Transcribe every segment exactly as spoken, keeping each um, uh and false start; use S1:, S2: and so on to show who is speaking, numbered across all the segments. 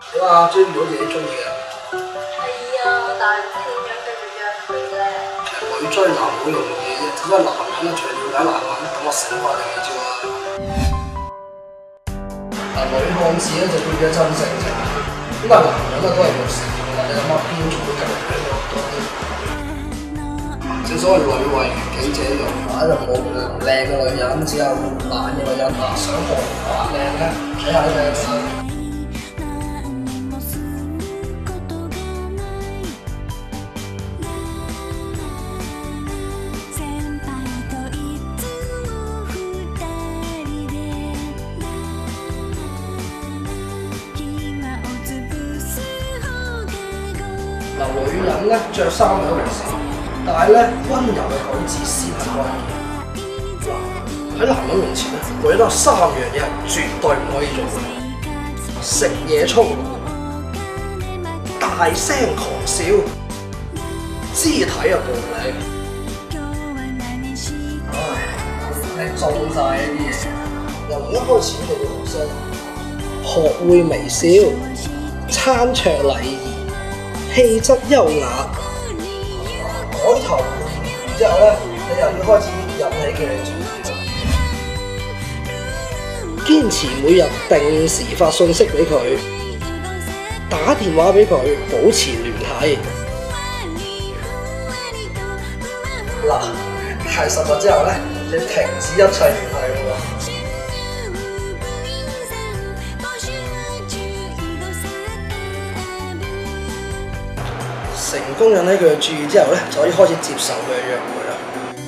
S1: 點啊？追唔到自己中意嘅？
S2: 係啊，但係唔知點樣繼續約佢咧。
S1: 其實女追男好容易啫，只不過男人咧，除了解男人，咁我醒翻你招啦。嗱，女漢子咧就叫咗真性情，咁但係男人咧都係肉食嘅，你諗下邊種都繼續俾我多啲。正所謂女為悅己者容，嗱就冇靚嘅女人，只有懶嘅女人啊！想學扮靚咧，睇下啲靚仔。嗱，女人咧着衫係一回事，但係咧温柔嘅舉止先係關鍵。嗱，喺男人面前咧，女人有三樣嘢絕對唔可以做嘅：食嘢粗、大聲狂笑、肢體嘅暴力。唉，你做晒呢啲嘢，由一開始你要學識學會微笑、餐桌禮儀。氣質優雅，改頭換面之後咧，你又要開始入起佢哋注意，堅持每日定時發信息俾佢，打電話俾佢，保持聯繫。嗱，係十日之後咧，你停止一切聯繫喎。成功引起佢嘅注意之後咧，就可以開始接受佢嘅約會啦。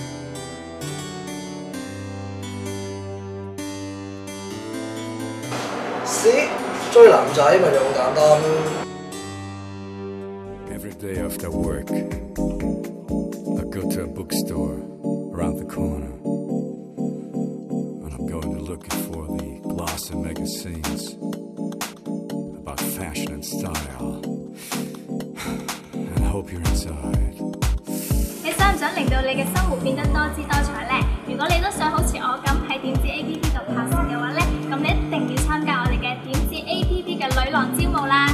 S1: 屎，追男仔咪就好簡單咯。
S3: Every day after work, I go to a bookstore around the corner, and I'm going to look for the glossy magazines about fashion and style. Hope you're inside.
S4: 你想唔想令到你嘅生活變得多姿多彩呢？如果你都想好似我咁喺點知 A P P 度拍攝嘅話呢，咁你一定要參加我哋嘅點知 A P P 嘅女郎招募啦！